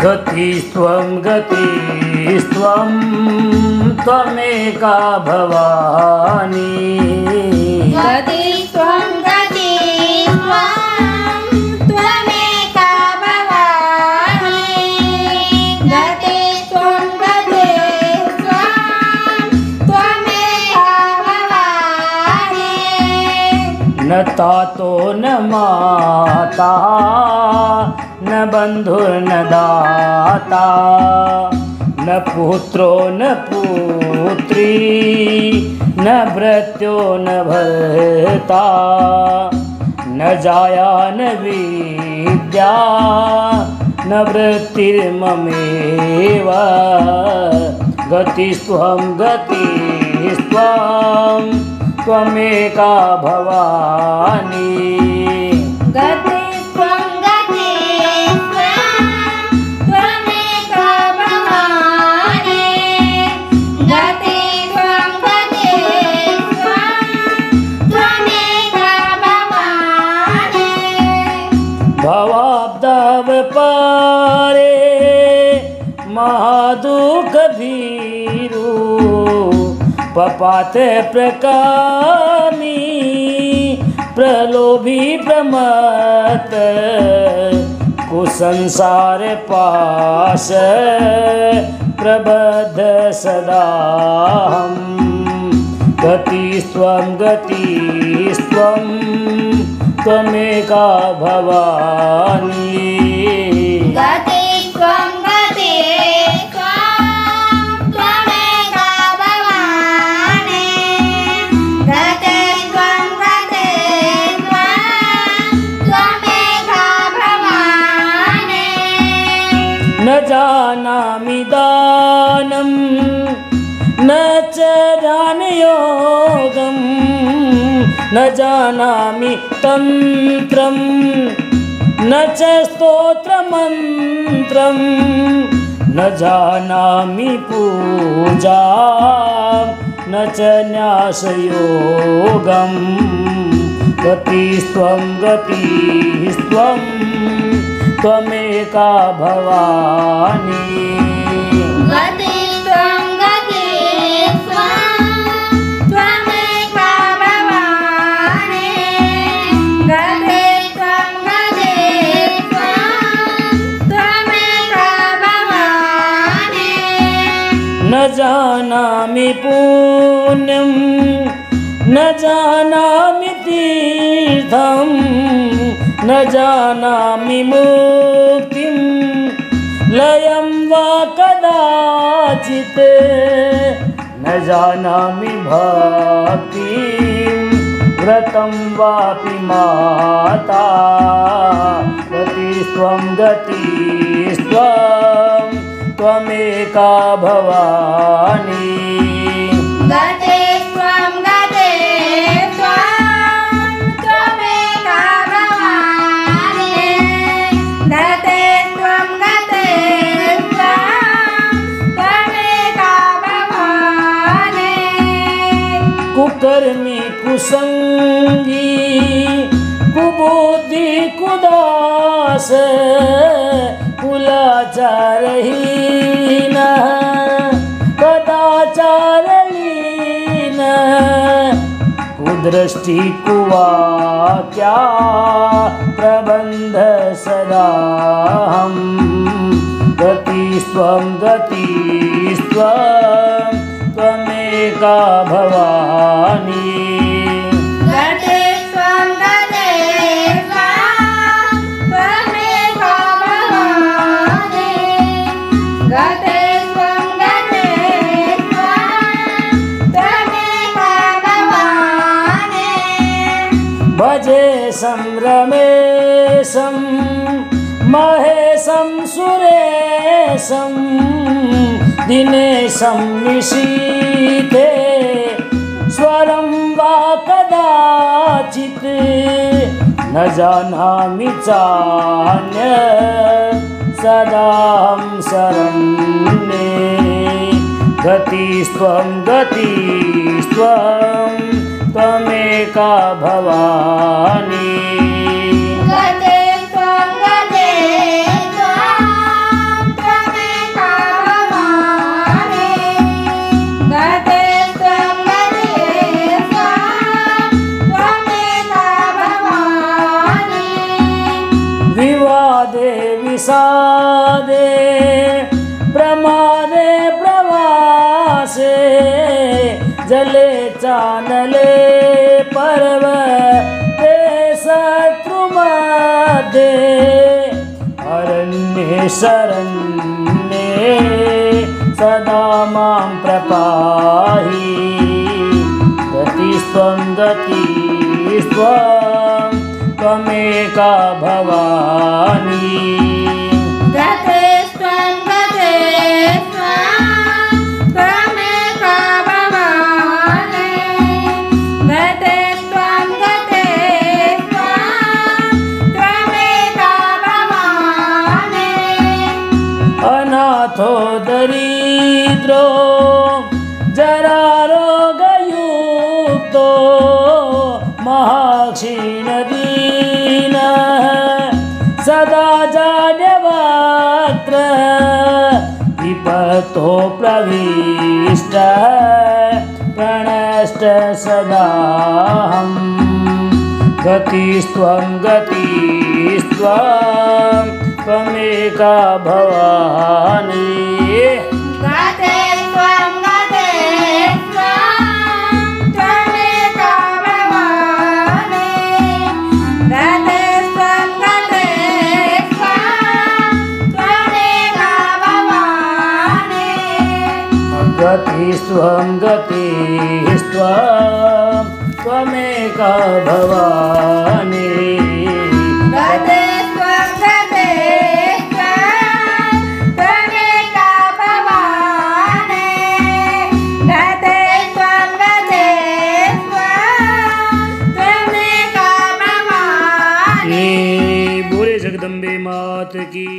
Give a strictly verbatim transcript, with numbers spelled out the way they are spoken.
गतिस्त्वं गतिस्त्वं त्वमेका भवानी गतिस्त्वं गतिस्त्वं त्वमेका भवानी गतिस्त्वं गतिस्त्वं त्वमेका भवानी न तातो न माता न बन्धुर्न दाता न पुत्रो न पुत्री न भृत्यो न भर्ता न जाया न विद्या न वृत्तिर्ममेव गतिस्त्वं गतिस्त्वं त्वमेका भवानी गतिस्त्वं गतिस्त्वं त्वमेका भवानी गतिस्त्वं गतिस्त्वं त्वमेका भवानी भवाब्दावपारे महादुःख भीरु पपाते प्रकामी प्रलोभी प्रमत्त कुसंसार पाश प्रबद्ध सदाहं गतिस्त्वं गतिस्त्वं त्वमेका भवानी गतिस्त्वं गतिस्त्वं त्वमेका भवानी गतिस्त्वं गतिस्त्वं त्वमेका भवानी न जानामि दानं न च ध्यानयोगं न जानामि तन्त्रं न च स्तोत्रमन्त्रं न जानामि पूजा न च न्यासयोगं गतिस्त्वं गतिस्त्वं त्वमेका भवानी गतिस्त्वं गतिस्त्वं त्वमेका भवानी गतिस्त्वं गतिस्त्वं त्वमेका भवानी न जानामि पुण्यं न जानामि तीर्थं न जानामि मुक्तिं लयं वा कदाचित् न जानामि भक्तिं व्रतं वापि माता गतिस्त्वं गतिस्त्वं त्वमेका भवानी गतिस्त्वं गतिस्त्वं त्वमेका भवानी गतिस्त्वं गतिस्त्वं त्वमेका भवानी कुकर्मी कुसंगी कुबुद्धि कुदास कुलाचारहीन कदाचारलीन कुदृष्टि कुवाक्या प्रबन्ध सदाहं गतिस्त्वं गतिस्त्वं त्वमेका भवानी गतिस्त्वं गतिस्त्वं त्वमेका भवानी गतिस्त्वं गतिस्त्वं त्वमेका भवानी भजे संरमेशं महेशं सुरेशं दिनेशं निशीथे स्वरं वा कदाचित् न जानामि चान्य सदाहं शरण्ये गतिस्त्वं गतिस्त्वं त्वमेका भवानी गतिस्त्वं गतिस्त्वं जले चानले पर्वते शत्रुमध्ये अरण्ये शरण्ये सदा मां प्रपाहि गतिस्त्वं गतिस्त्वं त्वमेका भवानी गतिस्त्वं गतिस्त्वं त्वमेका भवानी गतिस्त्वं गतिस्त्वं त्वमेका भवानी अनाथो दरिद्रो जरारोगयुक्तो महाक्षीणदीनः सदा जाड्यवक्त्र विपतो प्रविष्टः प्रणष्ट सदाहं गतिस्त्वं गतिस्त्वं त्वमेका भवानी गतिस्त्वं गतिस्त्वं त्वमेका भवानी गतिस्त्वं गतिस्त्वं त्वमेका भवानी गतिस्त्वं गतिस्त्वं त्वमेका भवानी गतिस्त्वं गतिस्त्वं त्वमेका भवानी गतिस्त्वं गतिस्त्वं त्वमेका भवानी बोले जगदम्बे मात की।